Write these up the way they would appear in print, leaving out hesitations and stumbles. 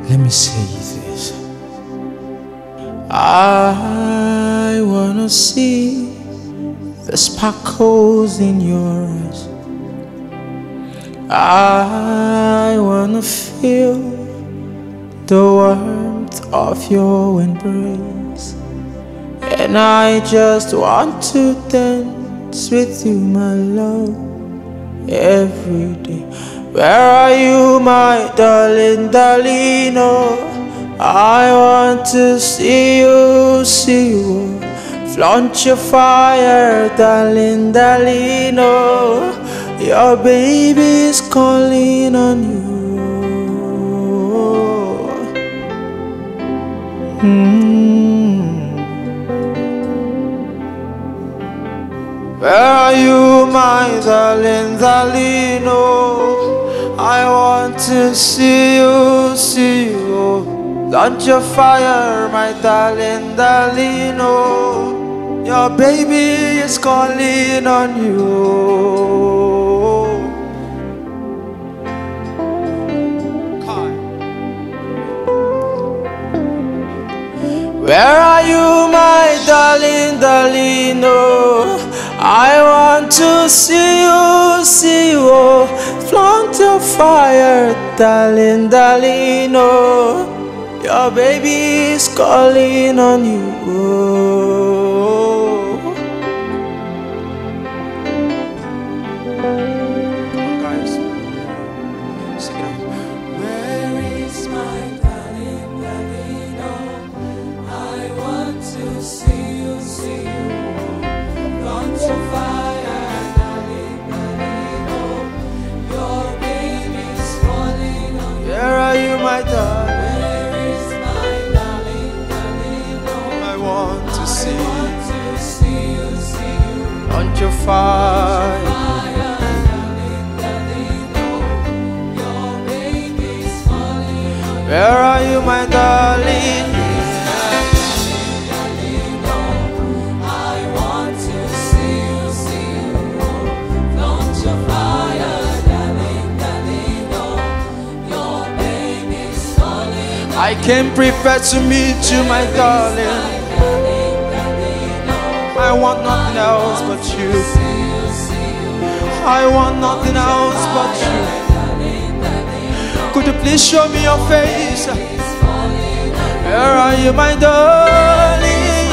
Let me say this. I wanna see the sparkles in your eyes. I wanna feel the warmth of your embrace. And I just want to dance with you, my love, every day. Where are you, my darling, darling? Oh, I want to see you, flaunt your fire, darling, darling. Oh, your baby's calling on you. Where are you, my darling, darling? Oh, I want to see you, launch your fire, my darling, darling. Oh, your baby is calling on you. Where are you, my darling, darling? Oh, I want to see you, flaunt your fire, darling, darling. Oh, your baby is calling on you. Guys, sing it out. Where is my darling, darling? Oh, I want to see you, flaunt your fire, darling, darling. Oh, your baby's calling on you. Where are you, my darling? On your fire, where are you, my darling? I want to see you, launch your fire, darling, darling. Your baby's calling. I came prepared to meet you, my darling. I want nothing else but you. I want nothing else but you. Could you please show me your face? Where are you, my darling?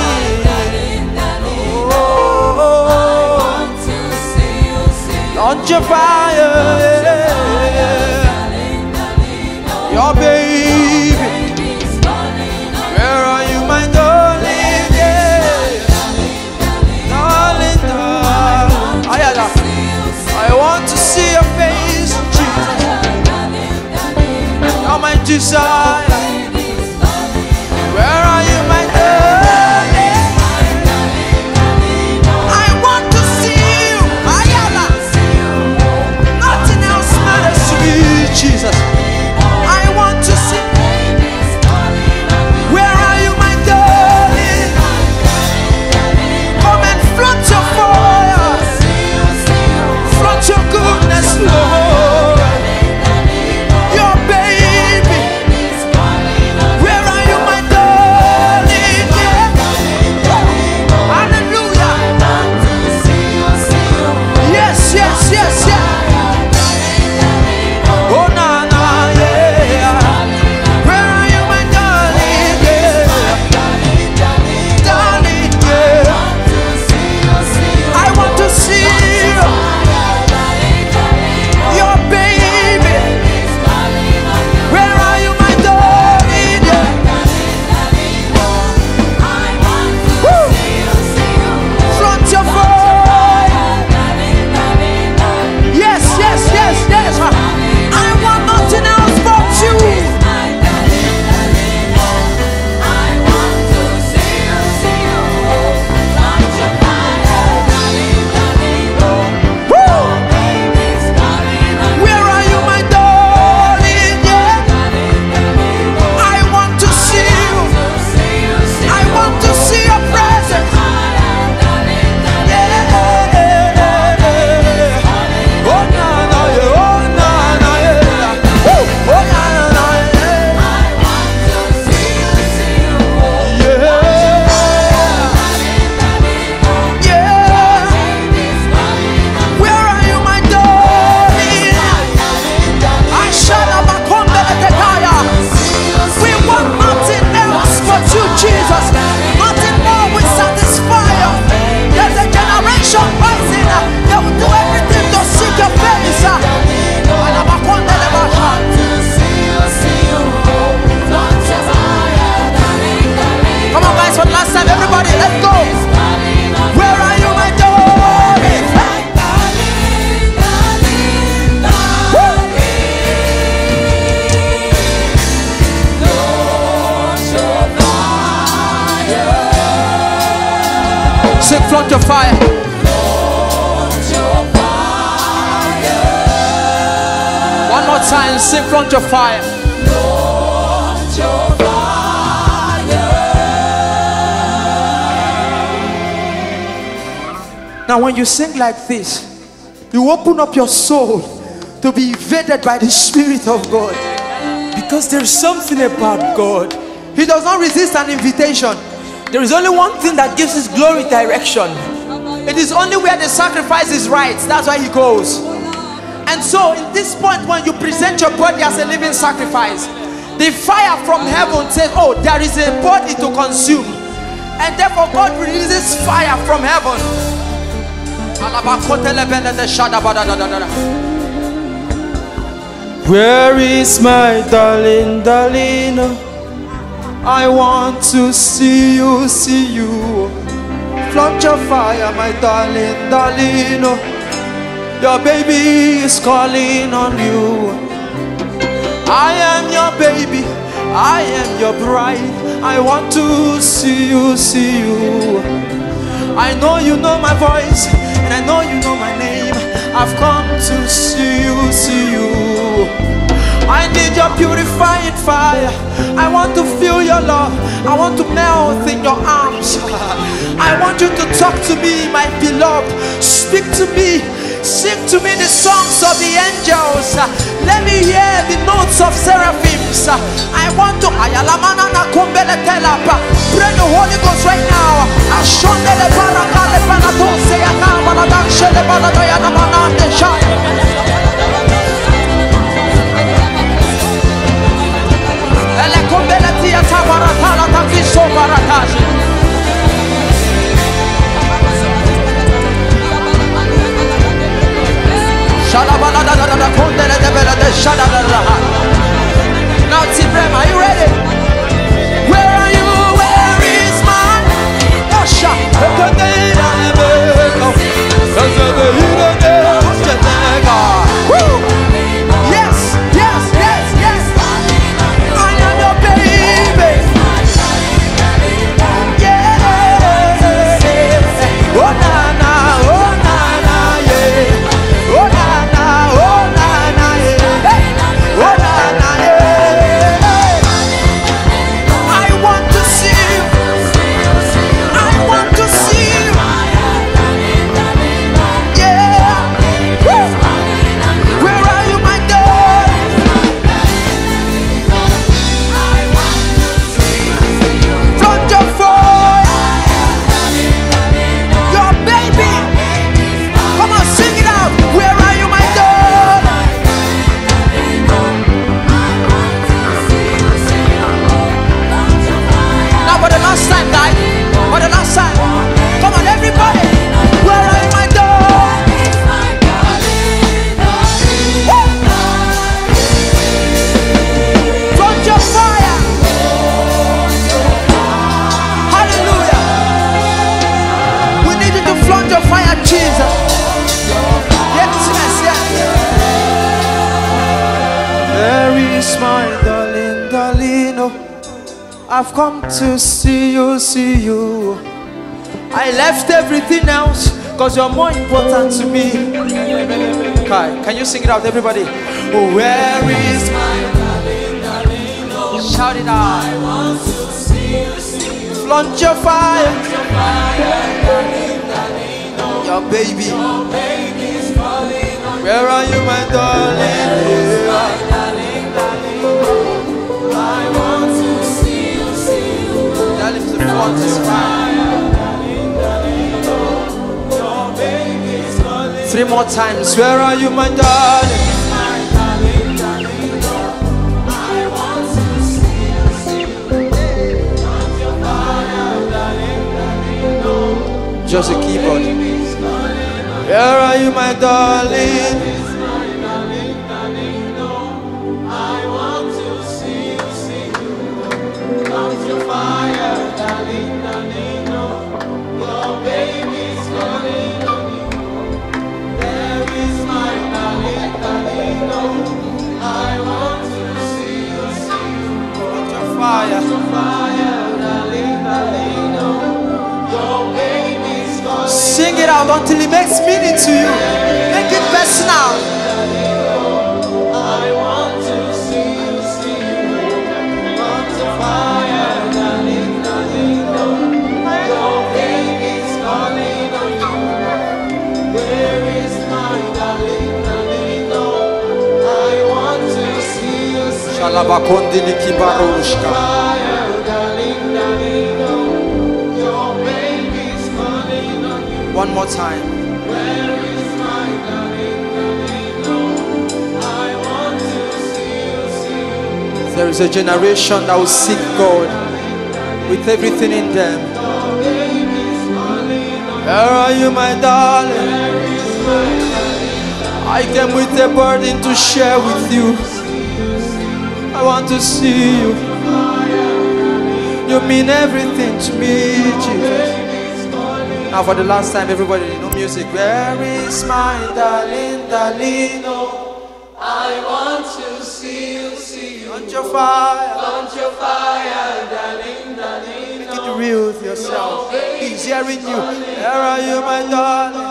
Oh, launch your fire, your baby. Where are you, my darling? I want to see your face, Jesus. You're my desire. Where are you, my darling? I want to see you. Nothing else matters to me, Jesus. I want to see. Where are you, my darling? Come and flaunt your fire, flaunt your goodness, Lord. Your baby, time, sing Flaunt Your Fire. Flaunt your fire. Now when you sing like this, you open up your soul to be invaded by the Spirit of God. Because there is something about God. He does not resist an invitation. There is only one thing that gives His glory direction. It is only where the sacrifice is right. That's why He goes. And so in this point, when you present your body as a living sacrifice, the fire from heaven says, oh, there is a body to consume. And therefore God releases fire from heaven. Where is my darling, darling? I want to see you, see you. Flaunt your fire, my darling, darling. Your baby is calling on you. I am your baby, I am your bride. I want to see you, see you. I know you know my voice, and I know you know my name. I've come to see you, see you. I need your purifying fire. I want to feel your love. I want to melt in your arms. I want you to talk to me, my beloved. Speak to me. Sing to me the songs of the angels. Let me hear the notes of seraphims. I want to pray the Holy Ghost right now. Now Tibrem, are you ready? Where are you? Where is my Osha? Yes, yes, yes, yes. I am your baby. Yeah. Oh na na, oh na na, yeah. Oh na na, oh na na, yeah. Oh na na, yeah. I want to see you. I want to see you. Yeah. Woo. Where are you, my God? Flaunt your fire. Your baby. Come on, sing it out. Where are you, my God? Now for the last time, guys. For the last time. Come on, everybody. Where are you, my God? Woo! Flaunt your fire. Hallelujah. We need you to flaunt your fire, Jesus. Yes, yes, yes. There is my darling, darling. Oh, I've come to see you, see you. I left everything else because you're more important to me. Kai, can you sing it out, everybody? Oh, where is my darling, darling? Oh, shout it out. I want to see you, see you. Flaunt your fire. Your baby. Your baby's calling on. Where are you, my darling? Yeah. I want to see you, see you. Tell him to flaunt his fire. Your baby's calling. 3 more times. Where are you, my darling? I want to see you, see you. Flaunt your fire, darling. Just a keyboard. Where are you, my darling? I want to see you, see you. Flaunt your fire, darling, darling. Your baby's calling on you. There is my darling, darling. I want to see you, see you. Flaunt your fire, darling, darling. Your baby's calling. Sing it out until it makes meaning to you. Make it personal. I want Malabakondili kibarushka. One more time. There is a generation that will seek God with everything in them. Where are you, my darling? I came with a burden to share with you. I want to see you. You mean everything to me, Jesus. Now for the last time, everybody, no music. Where is my darling, darling? I want to see you, see you. Don't your fire, darling, darling. make it real with yourself. He's hearing you. Where are you, my darling?